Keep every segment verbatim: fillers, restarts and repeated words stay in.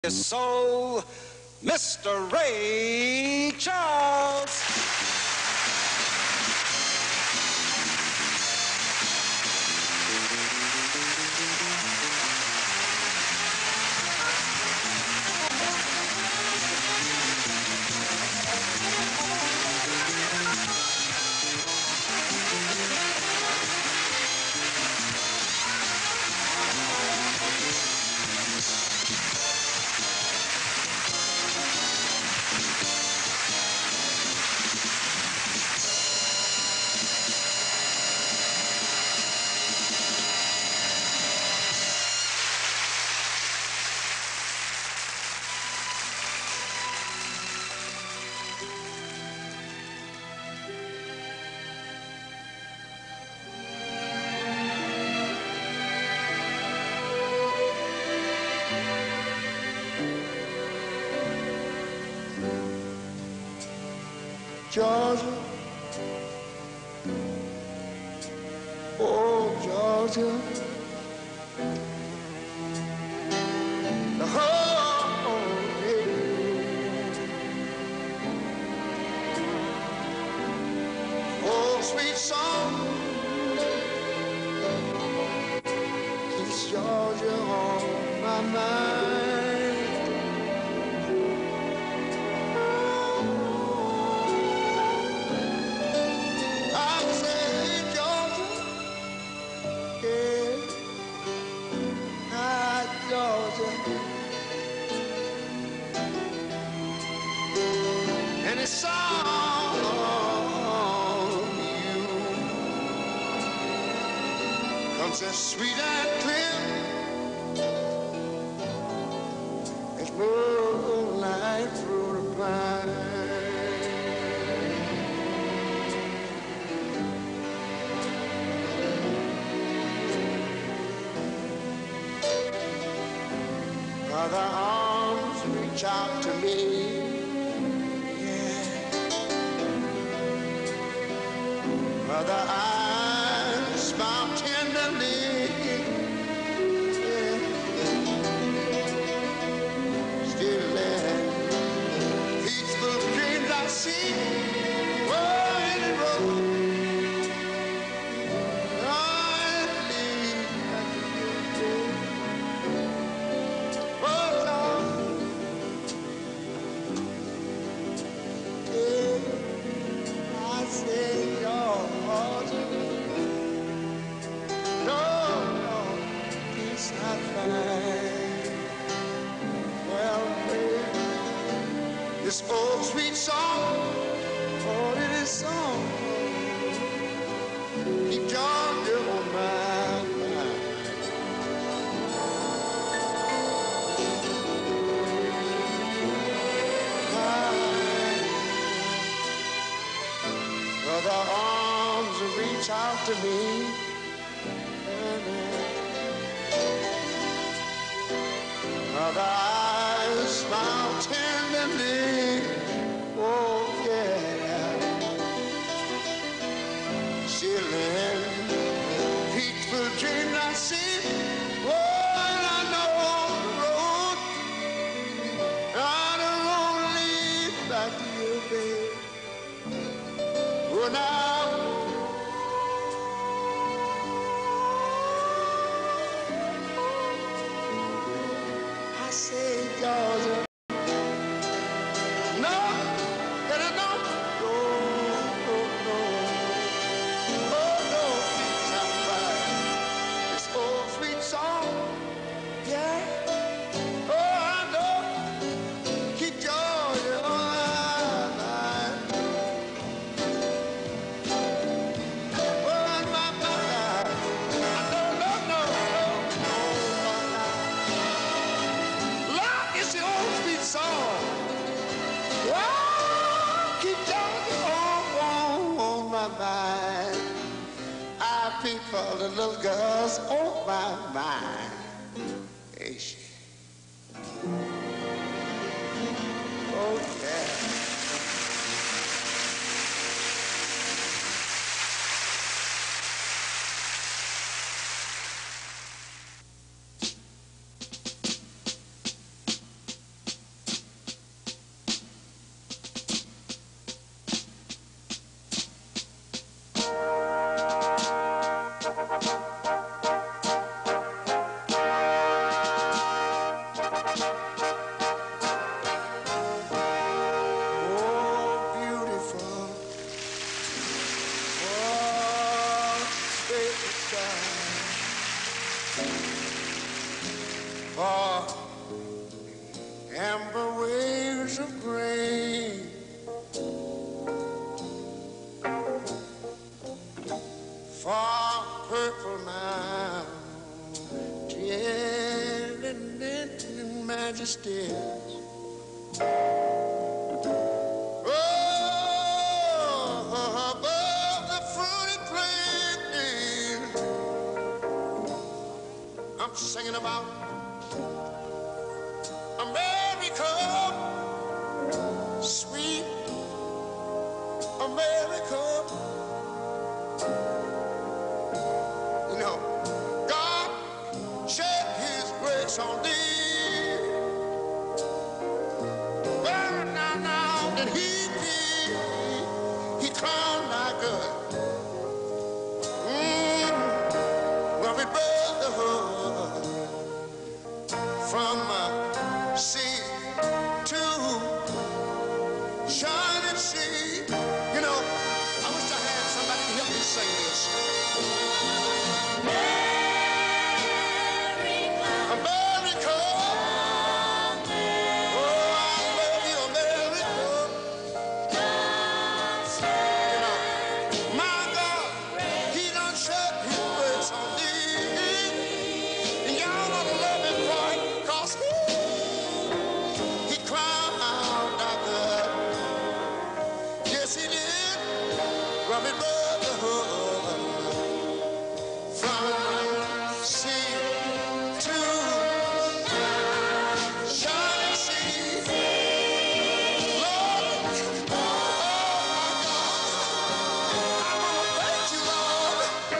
Soul, Mister Ray Charles. Georgia, oh Georgia, the whole day. Oh sweet song keeps Georgia on my mind. And it's song you comes as sweet and clear as moonlight through the pine. Other arms reach out to me. Other eyes smile tenderly. Yeah. Still in peaceful dreams I see. Oh, in the road, I leave at the oh, Lord. Yeah, I say, oh. I find, well, baby, this old sweet song, oh, it is song, keep Georgia on my mind. Other arms reach out to me. Other eyes smile tenderly, oh yeah. Still in peaceful dreams I see, oh, and I know the road, I don't lead back to you, babe. Oh, now. Say Georgia, no, that I don't, no, no, no, oh no, sweet somebody, this old sweet song, yeah, oh I know, keep Georgia on my mind, oh on my mind, I know, no, no, no, no, it's the old sweet song. Oh, keep Georgia on, on, on my mind. I peep for the little girls on my mind. Hey, she. Oh, yeah. amber waves of grain, far purple mountain and majesties. Oh, above the fruity plain, I'm singing about America, sweet America. You know, God shed his grace on thee. Well, now, now that he did, he crowned thy good. Mm, well, we brotherhood from uh, sea to shining sea. You know, I wish I had somebody to help me sing this. America, oh, I love you, America. You know, my God, he done shed his grace on thee. And y'all ought to love him for it, 'cause he, he crowned our good. Yes, he did. From his brotherhood, from sea to shining sea. Lord, oh my God, I want to thank you, Lord.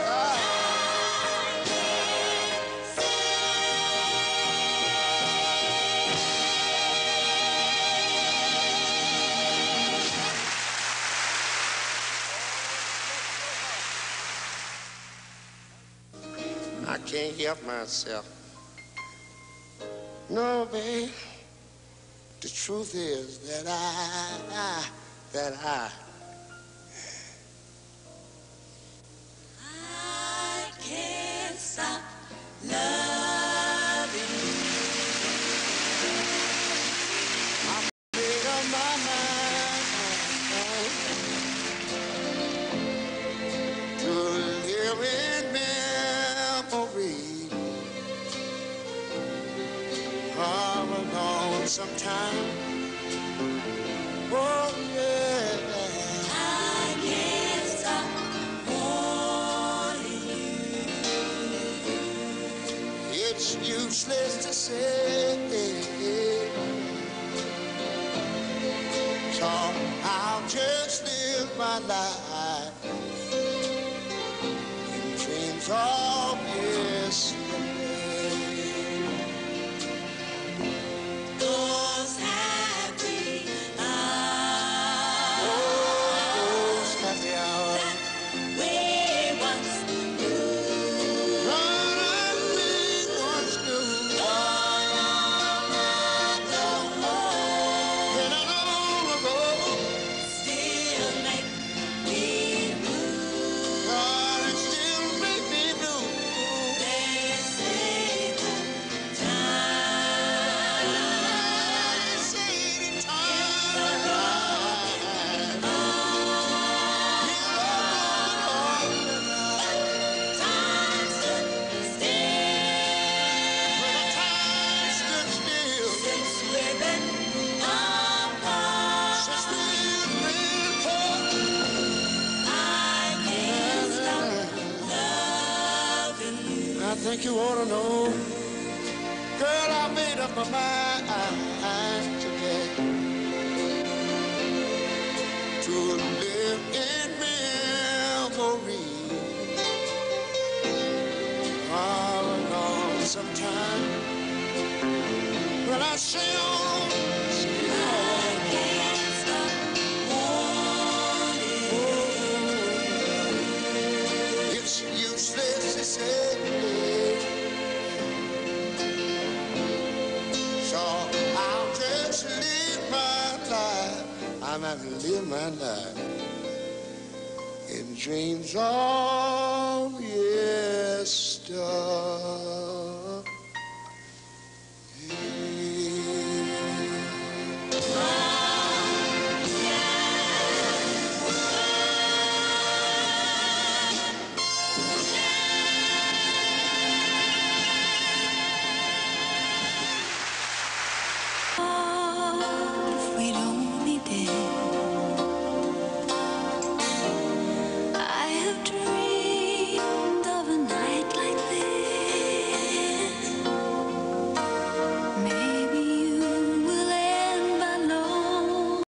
I can't help myself. No, babe. The truth is that I, I that I, I can't stop loving you. made up my mind to live in memory of a long sometime. Oh yeah. I can't stop wanting you. It's useless to say, so I'll just live my life in dreams of yesterday. Those happy Oh, those happy hours. hours we once knew. Run and we once knew. Long, long ago, Been a long ago. still make me blue. God, it still make me blue. They say that time They say the time. time stood still When the time stood still. since we've been apart. Since we've been apart. I can't stop loving you. I think you ought to know, girl, I made up my mind today to live in memory of a long sometime. Well, I say on, say I on. can't stop wanting you. It's useless to say. So I'll just live my life. I'm gonna live my life in dreams of yesterday.